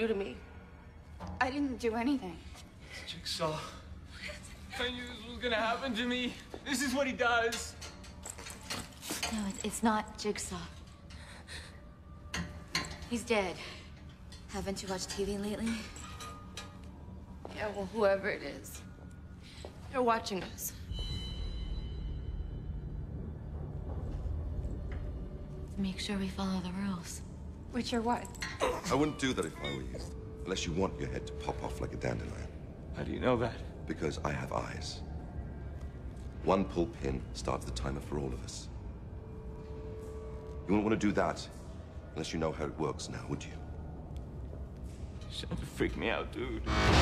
do to me? I didn't do anything. Jigsaw. I knew this was gonna happen to me. This is what he does. No, it's not Jigsaw. He's dead. Haven't you watched TV lately? Yeah, well, whoever it is, they're watching us. Make sure we follow the rules. Which are what? I wouldn't do that if I were you. Unless you want your head to pop off like a dandelion. How do you know that? Because I have eyes. One pull pin starts the timer for all of us. You wouldn't want to do that unless you know how it works now, would you? You're starting to freak me out, dude.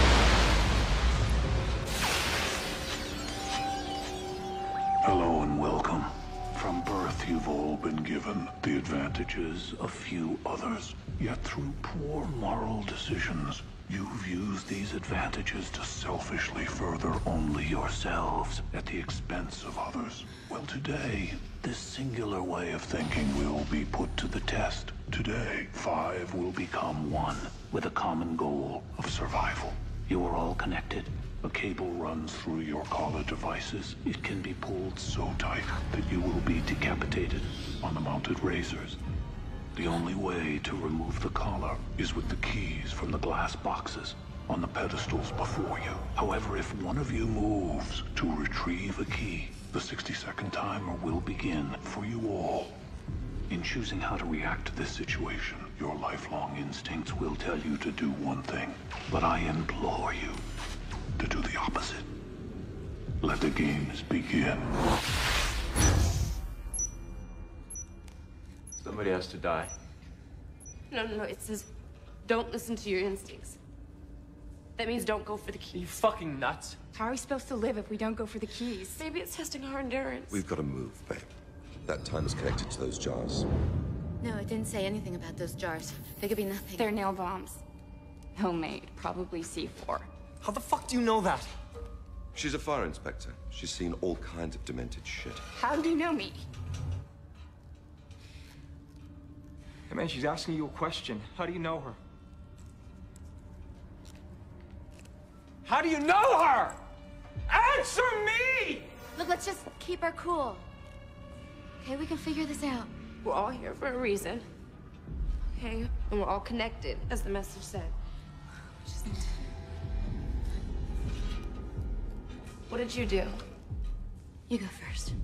Hello and welcome. From birth, you've all been given the advantages of few others. Yet through poor moral decisions, you've used these advantages to selfishly further only yourselves at the expense of others. Well, today, this singular way of thinking will be put to the test. Today, 5 will become 1 with a common goal of survival. You are all connected. A cable runs through your collar devices. It can be pulled so tight that you will be decapitated on the mounted razors. The only way to remove the collar is with the keys from the glass boxes on the pedestals before you. However, if one of you moves to retrieve a key, the 60-second timer will begin for you all. In choosing how to react to this situation, your lifelong instincts will tell you to do one thing, but I implore you to do the opposite. Let the games begin. Somebody has to die. No, it says don't listen to your instincts. That means don't go for the Are key. you fucking nuts? How are we supposed to live if we don't go for the keys? Maybe it's testing our endurance. We've got to move, babe. That timer's connected to those jars. No, it didn't say anything about those jars. They could be nothing. They're nail bombs. Homemade, probably C4. How the fuck do you know that? She's a fire inspector. She's seen all kinds of demented shit. How do you know me? Hey man, she's asking you a question. How do you know her? How do you know her? Answer me! Look, let's just keep our cool. Okay, we can figure this out. We're all here for a reason. Okay? And we're all connected, as the message said. Just... What did you do? You go first.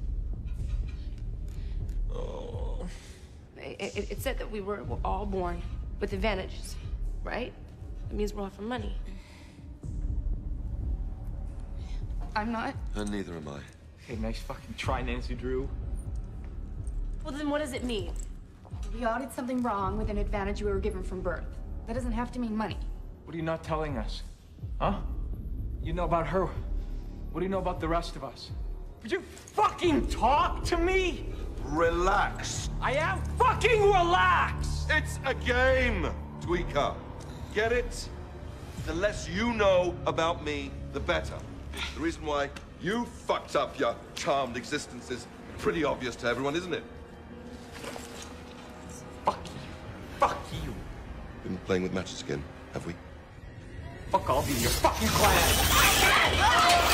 Oh. It said that we're all born with advantages, right? It means we're all for money. I'm not. And neither am I. Hey, nice fucking try, Nancy Drew. Well, then what does it mean? We all did something wrong with an advantage we were given from birth. That doesn't have to mean money. What are you not telling us? Huh? You know about her. What do you know about the rest of us? Would you fucking talk to me? Relax. I am fucking relaxed! It's a game, tweaker. Get it? The less you know about me, the better. The reason why you fucked up your charmed existence is pretty obvious to everyone, isn't it? Fuck you. Fuck you. Been playing with matches again, have we? Fuck all of you, your fucking clan!